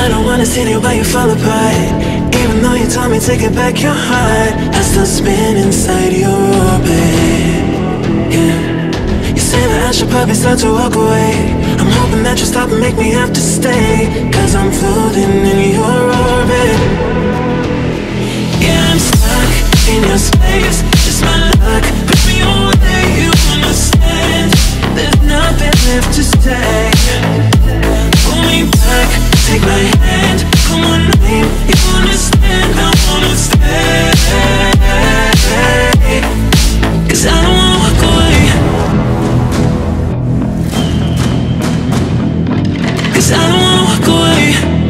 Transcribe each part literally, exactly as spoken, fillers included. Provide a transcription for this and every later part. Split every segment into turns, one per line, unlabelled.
I don't wanna see it while you fall apart. Even though you told me to get back your heart, I still spin inside your orbit. Yeah. You say that I should probably start to walk away. I'm hoping that you stop and make me have to stay, cause I'm floating in your orbit. Yeah, I'm stuck in your space, just my luck. Put me away, you understand. There's nothing left to say. Pull me back, take my hand. Come on, name, you understand. I wanna stay, cause I don't wanna walk away. Cause I don't wanna walk away.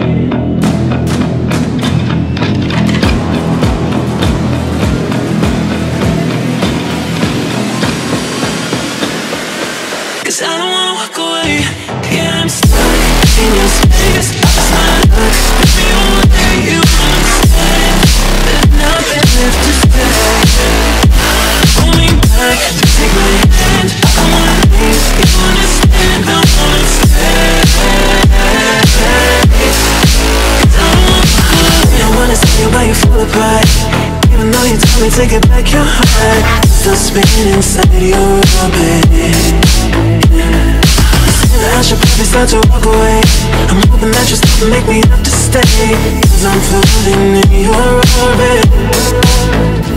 Cause I don't wanna walk away. Yeah, I'm stuck in your space. It's my luck. Put me away, you understand. There's nothing left to say. Pull me back, take my hand. Come on, please, you understand. I wanna stay. Cause I don't wanna walk away. I wanna see you while you fall apart. Even though you told me to get back your heart, still spinning inside your orbit. I should probably start to walk away. I'm hoping that you stop and make me have to stay, cause I'm floating in your orbit.